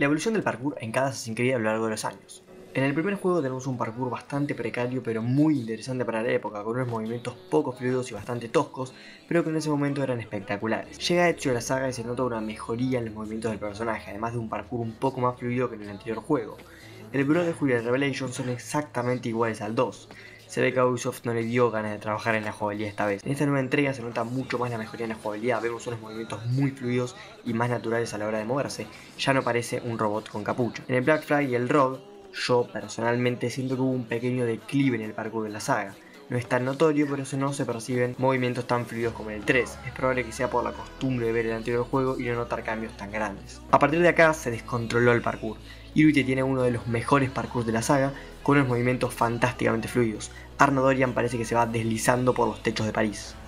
La evolución del parkour en cada Assassin's Creed a lo largo de los años. En el primer juego tenemos un parkour bastante precario pero muy interesante para la época, con unos movimientos poco fluidos y bastante toscos, pero que en ese momento eran espectaculares. Llega Ezio a la saga y se nota una mejoría en los movimientos del personaje, además de un parkour un poco más fluido que en el anterior juego. El Brotherhood y el Revelation son exactamente iguales al 2. Se ve que a Ubisoft no le dio ganas de trabajar en la jugabilidad esta vez. En esta nueva entrega se nota mucho más la mejoría en la jugabilidad, vemos unos movimientos muy fluidos y más naturales a la hora de moverse, ya no parece un robot con capucha. En el Black Flag y el Rogue, yo personalmente siento que hubo un pequeño declive en el parkour de la saga. No es tan notorio, pero no se perciben movimientos tan fluidos como en el 3. Es probable que sea por la costumbre de ver el anterior juego y no notar cambios tan grandes. A partir de acá se descontroló el parkour. Unity tiene uno de los mejores parkours de la saga, con unos movimientos fantásticamente fluidos. Arno Dorian parece que se va deslizando por los techos de París.